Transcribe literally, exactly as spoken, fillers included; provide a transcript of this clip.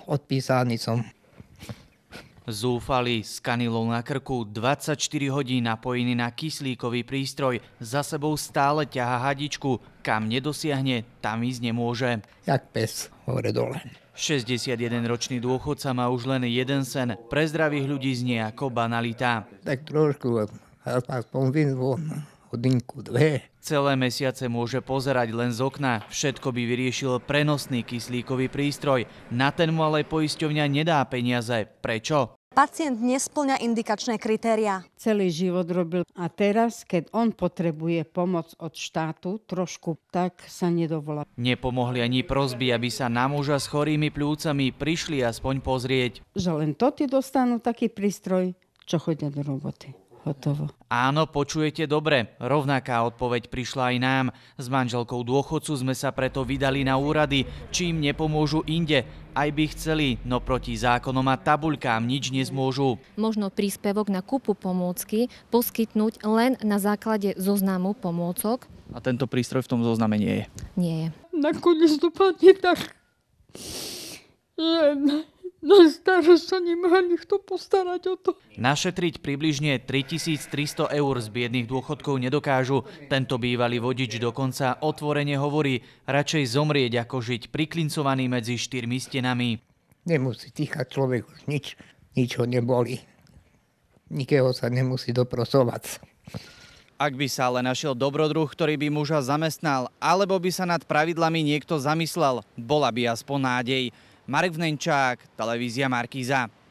odpísaný som. Zúfalý, s kanilou na krku, dvadsaťštyri hodín napojený na kyslíkový prístroj, za sebou stále ťahá hadičku, kam nedosiahne, tam ísť nemôže. Jak pes, hore dole. šesťdesiatjedenročný dôchodca má už len jeden sen, pre zdravých ľudí znie ako banalita. Tak trošku, aspoň vyn von, hodinku, dve. Celé mesiace môže pozerať len z okna, všetko by vyriešil prenosný kyslíkový prístroj. Na ten mu ale poisťovňa nedá peniaze. Prečo? Pacient nespĺňa indikačné kritériá. Celý život robil a teraz, keď on potrebuje pomoc od štátu trošku, tak sa nedovolá. Nepomohli ani prosby, aby sa na muža s chorými pľúcami prišli aspoň pozrieť. Že len to ti dostanú taký prístroj, čo chodia do roboty. Hotovo. Áno, počujete dobre. Rovnaká odpoveď prišla aj nám. S manželkou dôchodcu sme sa preto vydali na úrady, čím nepomôžu inde. Aj by chceli, no proti zákonom a tabuľkám nič nezmôžu. Možno príspevok na kúpu pomôcky poskytnúť len na základe zoznamu pomôcok. A tento prístroj v tom zozname nie je? Nie je. Nakoniec dopadne tak, že na starosť sa nemá nikto postarať o to. Našetriť približne tritisíctristo eur z biednych dôchodkov nedokážu. Tento bývalý vodič dokonca otvorene hovorí, radšej zomrieť ako žiť priklincovaný medzi štyrmi stenami. Nemusí týchať človek už nič, nič ho neboli. Nikého sa nemusí doprosovať. Ak by sa ale našiel dobrodruh, ktorý by muža zamestnal, alebo by sa nad pravidlami niekto zamyslel, bola by aspoň nádej. Marek Vnenčák, televízia Markíza.